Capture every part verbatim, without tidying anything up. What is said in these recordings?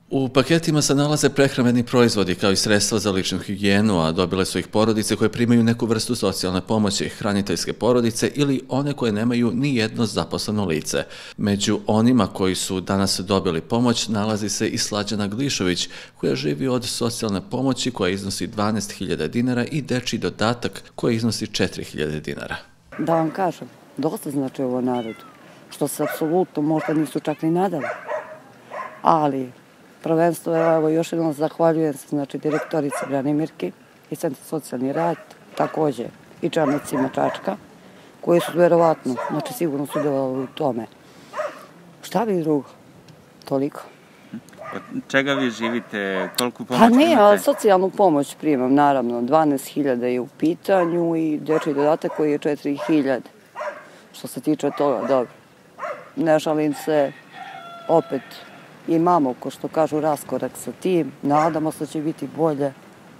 U paketima se nalaze prehrambeni proizvodi kao i sredstva za ličnu higijenu, a dobile su ih porodice koje primaju neku vrstu socijalne pomoći, hraniteljske porodice ili one koje nemaju ni jedno zaposleno lice. Među onima koji su danas dobili pomoć nalazi se i Slađana Glišović, koja živi od socijalne pomoći koja iznosi dvanaest hiljada dinara i dečiji dodatak koji iznosi četiri hiljade dinara. Da vam kažem, dosta znači ovo narodu, što se apsolutno možda nisu čak ni nadali, ali prvenstvo, evo još jednom zahvaljujem se, znači, direktorici Branimirki i Centar socijalni rad, također i čelnicima Čačka, koji su verovatno, znači sigurno sudjelovali u tome. Šta bi drugo? Toliko. Od čega vi živite? Koliko pomoć Pa ne, primate? ali socijalnu pomoć primam, naravno. dvanaest hiljada je u pitanju i dečiji dodatak koji je četiri hiljade. Što se tiče toga, dobro. Ne žalim se, opet imamo, ko što kažu, raskorak sa tim. Nadamo se da će biti bolje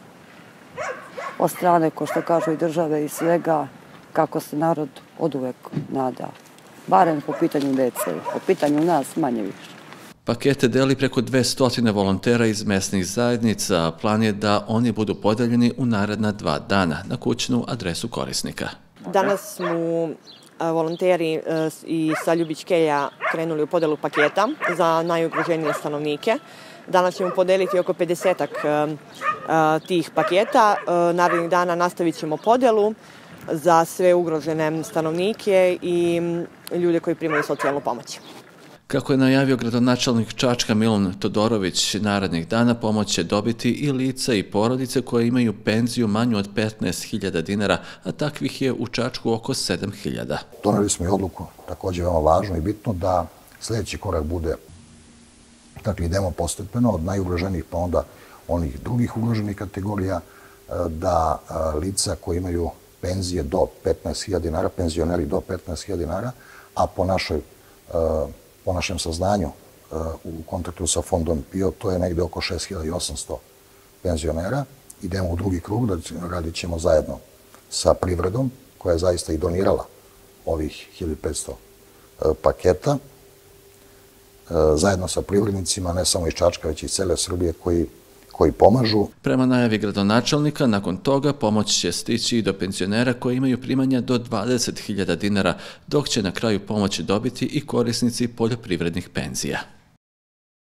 od strane, ko što kažu, i države i svega, kako se narod oduvek nada. Barem po pitanju dece, po pitanju nas manje više. Pakete deli preko dvesta volontera iz mesnih zajednica, a plan je da oni budu podeljeni u naredna dva dana na kućnu adresu korisnika. Danas smo volonteri i sa Ljubićkelja krenuli u podelu paketa za najugroženije stanovnike. Danas ćemo podeliti oko pedesetak tih paketa. Narednih dana nastavit ćemo podelu za sve ugrožene stanovnike i ljude koji primaju socijalnu pomoć. Kako je najavio gradonačelnik Čačka Milun Todorović, narednih dana pomoć će dobiti i lica i porodice koje imaju penziju manju od petnaest hiljada dinara, a takvih je u Čačku oko sedam hiljada. Doneli smo i odluku, također veoma važno i bitno, da sljedeći korak bude, dakle, idemo postepeno od najugroženijih pa onda onih drugih ugroženih kategorija, da lica koji imaju penzije do petnaest hiljada dinara, penzioneri do petnaest hiljada dinara, a po našoj po našem saznanju u kontaktu sa fondom P I O, to je negde oko šest hiljada osamsto penzionera. Idemo u drugi krug, radit ćemo zajedno sa privredom, koja je zaista i donirala ovih hiljadu petsto paketa, zajedno sa privrednicima, ne samo iz Čačka, već i iz cele Srbije, koji koji pomažu. Prema najavi gradonačelnika, nakon toga pomoć će stići i do penzionera koji imaju primanja do dvadeset hiljada dinara, dok će na kraju pomoći dobiti i korisnici poljoprivrednih penzija.